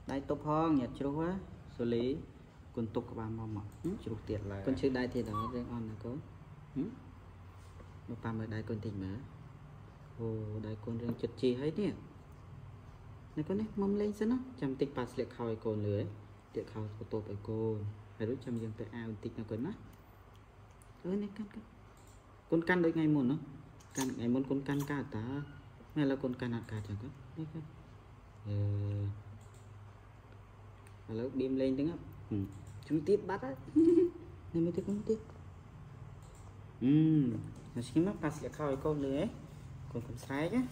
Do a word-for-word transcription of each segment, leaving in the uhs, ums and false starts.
đây top hong nhật chú á xử lý con tục ba mong mà chú tiệt là con chữ đây thì đó riêng on là có nó ba mươi đây con tình mà ồ đây con riêng chật chi hết nè này con này mong lên xem nó chăm tích pass liệt khơi con lưới liệt khơi của tôi phải cô phải đối chăm dương tới ao tích nó con mắt ơi này căn con căn đôi ngày muốn nó căn ngày muốn con căn cả ta này là con căn hạt cả chẳng có đấy cái và lúc đêm lên tiếng á ừ. Chúng tiếp bắt á nên mới thấy cũng tiếp ừm nó sẽ mắc pass liệt khơi con lưới còn con sai á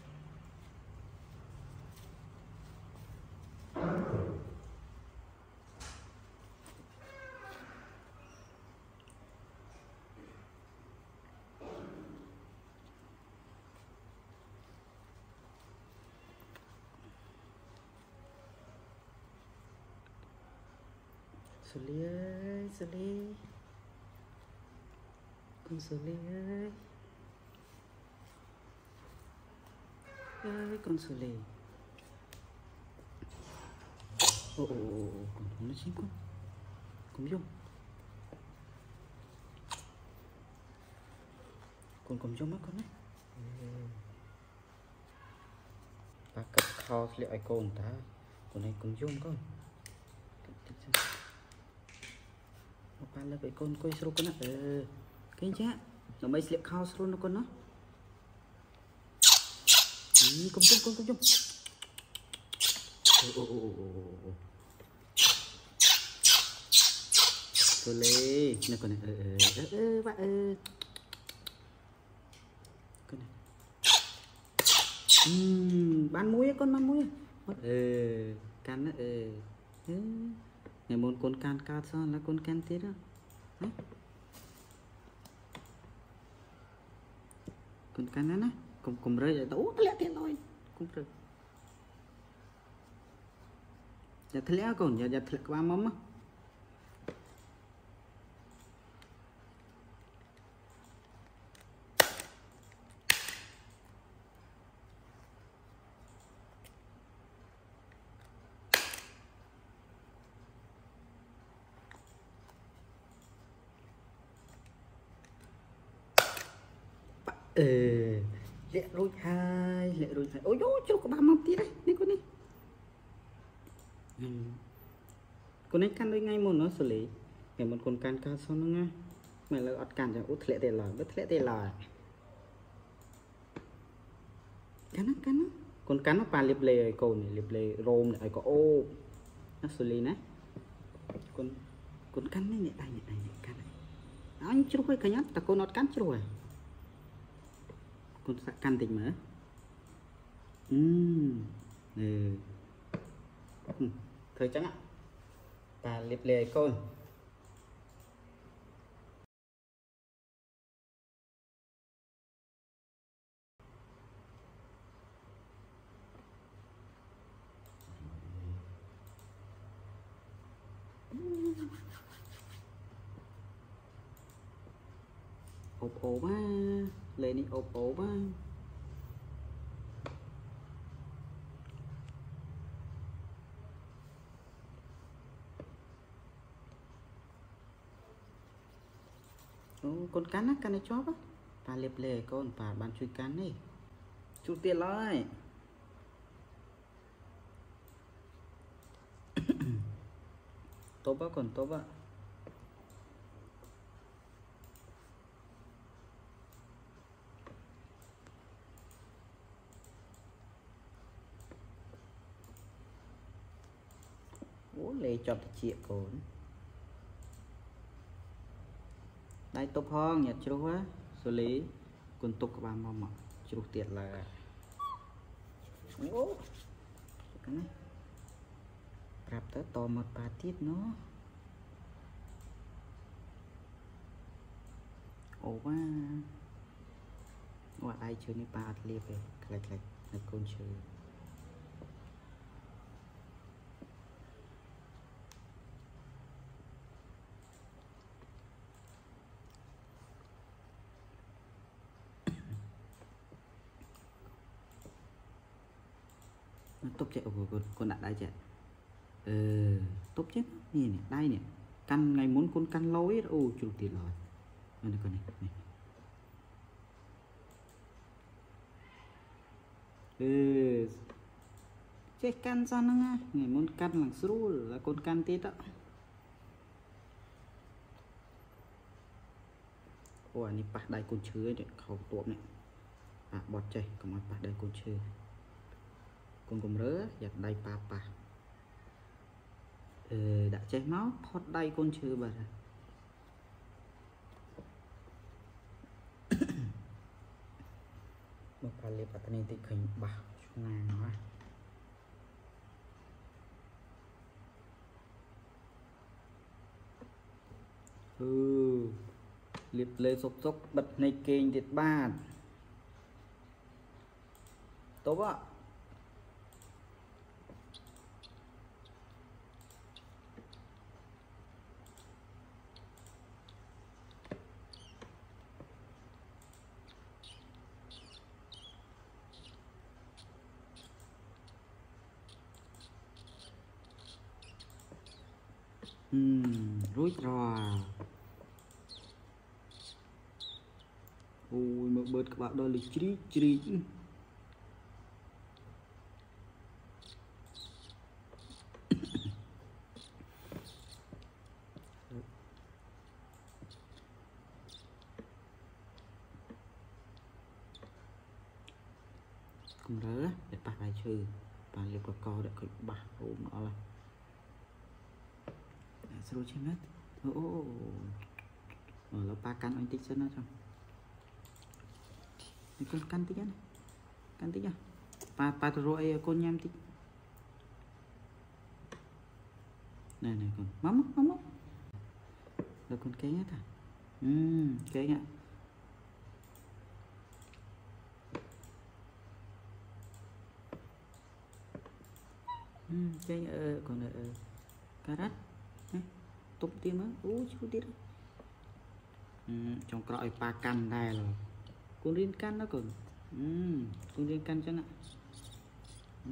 xử lý ơi xử lý con xử lý ơi ơi con xử lý ồ ồ ồ con nó chín con con dung con con dung mắt con đấy và cặp kho liệu ai con ta con này con dung con một bạn là cái con coi sâu con á ờ cái chứ nó mấy sliệp khao sâu nó con nó ừ, con chung con con chung ô ô ô ô ô lê này con này ờ ờ ờ bạn ờ con này ừm bán muối con bán muối ờ can nó ờ ngày muốn con can cao sao là con can tiết đó đấy con can nó nè cùng cùng rơi rồi tố lẹ tiền rồi cũng được giờ thế lẽ còn giờ giờ thật qua mắm á ờ lẹ rồi hai lẹ rồi hai ôi dồi cho có ba mắm tí đấy này con này ừ. Con này căn đôi ngay một nó xử lý ngày một con can cao xong nó ngay mày là ọt cản cho út lẹ tê lòi bất lẹ tê lòi cắn nó cắn nó con cắn nó pa liệp lề cồn này liệp lề rôm này có ô nó xử lý này con con cắn này này đây này đây này cắn này anh chưa quay cả nhát ta con ọt cắn chưa rồi con sẽ căn tình mà ừm ừ. Ừ. Thôi chẳng ạ ta liệp lề con ốp ốp á lên đi ốp ốp á con cắn á cắn này chóp á ta liệp lề con và bạn chui cắn đi chú tiền lại tốt á còn tốt á ố lê chọn chị con đây tốt hong nhật chú á xử lý con tục ba mong mà chú tiệt là ố cái này rạp tới to một ba tiết nó ồ quá ngoài đây chơi như ba liệp về lại lại là con chơi nó tốt chạy của con con đặt đây chạy ừ tốt chứ nè nè đây nè căn ngày muốn con căn lối ô chụp tiền rồi này con này, này. Ừ chết căn sao nữa ngày muốn căn lằng sưu là con căn tiết đó ôi này bạc đây con chứa đấy khẩu tuộm này à bọt chơi còn mà bạc đây con chứa con cùng rớ giặt đây pa pa ừ, đã cháy máu thoát đây con chứa bà một cái liệp bạc này thì khỉnh bảo ngàn quá ừ liệp lê sốc sốc bật này kênh thiệt ba tốt ạ Ừm, rối rồi ôi một bớt các bạn đôi lịch trí trí cùng rớ để bạc lại trừ và liệp có co để cực bạc ôm nó là sao trên hết ô ở là ba căn anh tích chân nó trong con căn tích này căn tích à ba ba rồi con nhâm tích này này con mắm mắm là con cái hết à ừ cái ạ ừ cái ờ còn ở cà rốt tốt tim á ú chú tiết ừ, trong cõi ba căn này là con riêng căn nó còn ừ, con riêng căn chẳng ạ ừ.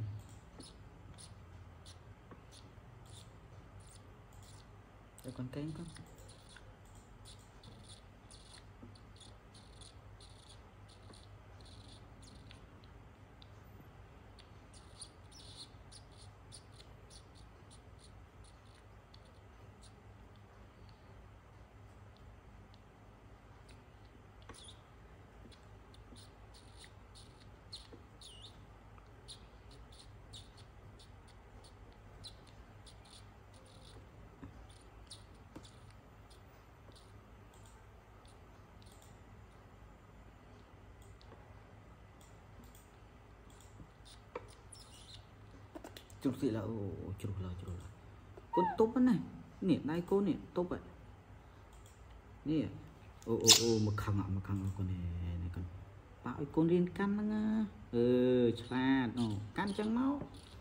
Rồi còn cái con chụp gì là ồ chụp là chụp là con tốt này nè đây cô nè tốt vậy nè ô ô ô một khăng ạ một khăng con này này con bảo con riêng căn nó ừ chả nó căn trắng máu